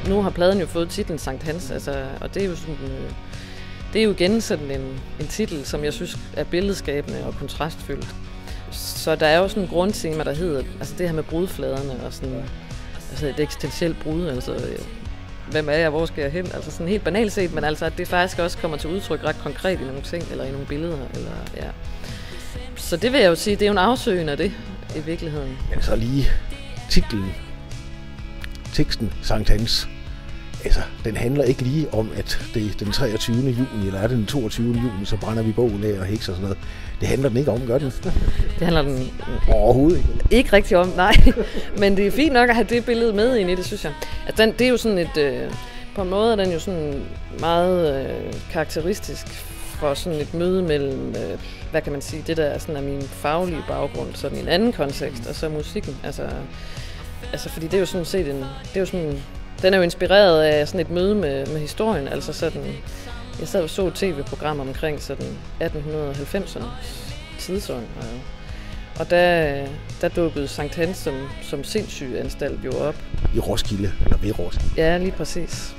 nu har pladen jo fået titlen Sankt Hans, altså, og det er jo sådan, det er jo igen sådan en titel, som jeg synes er billedskabende og kontrastfyldt. Så der er jo sådan en grundtema, der hedder, altså det her med brudfladerne og sådan, altså et eksistentielt brud, altså hvem er jeg, hvor skal jeg hen, altså sådan helt banalt set, men altså at det faktisk også kommer til udtryk ret konkret i nogle ting, eller i nogle billeder, eller ja. Så det vil jeg jo sige, det er jo en afsøgen af det i virkeligheden. Men så lige titlen, teksten Sankt Hans. Altså, den handler ikke lige om, at det er den 23. juni, eller er det den 22. juni, så brænder vi bål af og heks og sådan noget. Det handler den ikke om, gør den? Det handler den overhovedet ikke. Ikke rigtig om, nej. Men det er fint nok at have det billede med ind i det, synes jeg. At det er jo sådan et, på en måde er den jo sådan meget karakteristisk for sådan et møde mellem, hvad kan man sige, det der sådan er min faglige baggrund, sådan i en anden kontekst, og så musikken. Altså fordi det er jo sådan set den er jo inspireret af sådan et møde med historien, altså sådan, jeg sad og så et tv-program omkring sådan 1890'ernes tidsånd, og der dukkede Sankt Hans som sindssygeanstalt jo op. I Roskilde, eller ved Roskilde. Ja, lige præcis.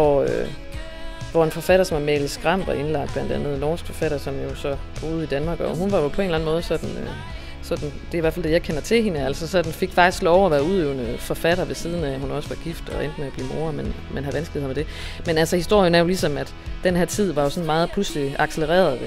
Hvor en forfatter som Amalie Skram var indlagt, blandt andet en norsk forfatter, som jo så boede i Danmark, og hun var jo på en eller anden måde sådan, det er i hvert fald det, jeg kender til hende, altså så den fik faktisk lov at være udøvende forfatter ved siden af, at hun også var gift og endte med at blive mor, men har vanskeligheder med det. Men altså historien er jo ligesom, at den her tid var jo sådan meget pludselig accelereret.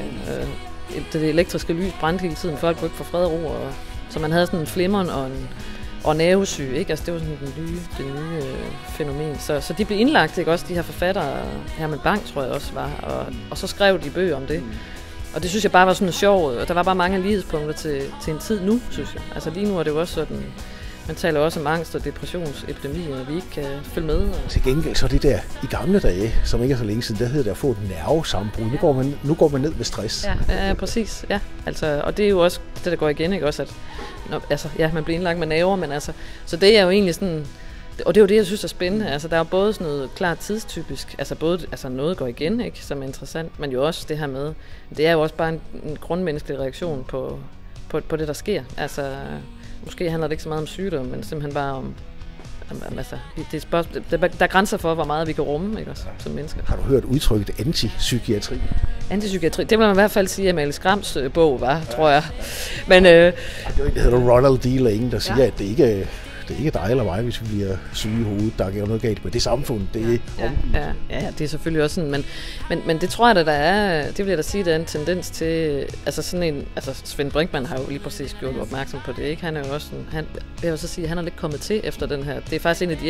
Det elektriske lys brændte hele tiden, folk kunne ikke få fred og ro, og så man havde sådan en flimmeren og nervesyge, ikke? Altså det var sådan det nye fænomen. Så de blev indlagt, ikke? Også de her forfattere, Herman Bang tror jeg også var, og så skrev de bøger om det. Og det synes jeg bare var sådan sjovt, og der var bare mange lighedspunkter til en tid nu, synes jeg. Altså lige nu er det jo også sådan, man taler også om angst og depressionsepidemier, vi ikke kan følge med. Til gengæld så det der i gamle dage, som ikke er så længe siden, der hedder det at få et nervesammenbrud. Nu går man ned med stress. Ja, præcis. Ja. Altså, og det er jo også det, der går igen, ikke? Også at, man bliver indlagt med nerver, men altså, så det er jo egentlig sådan, og det er jo det, jeg synes er spændende. Altså, der er jo både sådan noget klart tidstypisk, altså noget går igen, ikke, som er interessant, men jo også det her med, det er jo også bare en grundmenneskelig reaktion på det, der sker. Altså, måske handler det ikke så meget om sygdom, men simpelthen bare om altså, der er grænser for, hvor meget vi kan rumme, ikke, også, som mennesker. Har du hørt udtrykket antipsykiatri? Antipsykiatri, det vil man i hvert fald sige, at Amalie Skrams bog var, tror jeg. Men, det hedder Ronald D. Lane, der siger, at det ikke er dig eller mig, hvis vi bliver syge i hovedet, der er noget galt med det samfund. Det er det er selvfølgelig også sådan, men det tror jeg, der er, det vil jeg da sige, der er en tendens til, altså sådan en, altså Svend Brinkmann har jo lige præcis gjort opmærksom på det, ikke? Han er jo også sådan, jeg vil så sige, han er lidt kommet til efter den her, det er faktisk en af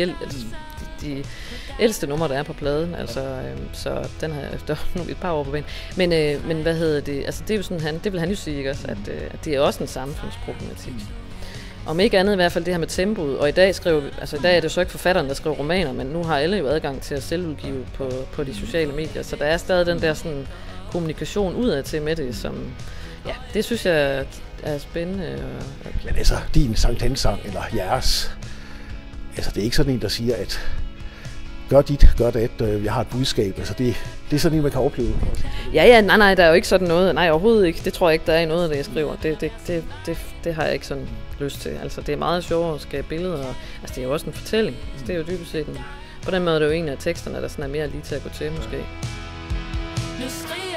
de ældste numre, der er på pladen, altså, så den har efter et par år på banen. Men hvad hedder det, altså det er jo sådan, det vil han jo sige, ikke også, at det er også en samfundsproblematik. Om ikke andet i hvert fald det her med tempoet, og i dag er det så ikke forfatteren, der skriver romaner, men nu har alle jo adgang til at selvudgive på de sociale medier, så der er stadig den der sådan kommunikation udad til med det, som, ja, det synes jeg er spændende. Men altså, din Sankt Hans-sang, eller jeres, altså det er ikke sådan en, der siger, at gør dit, gør det, jeg har et budskab, altså det er sådan en, man kan opleve. Ja, nej, der er jo ikke sådan noget, nej, overhovedet ikke, det tror jeg ikke, der er i noget af det, jeg skriver, det har jeg ikke sådan lyst til, altså det er meget sjovere at skabe billeder, altså det er jo også en fortælling, altså, det er jo dybest set på den måde er det jo en af teksterne, der sådan er mere lige til at gå til, måske.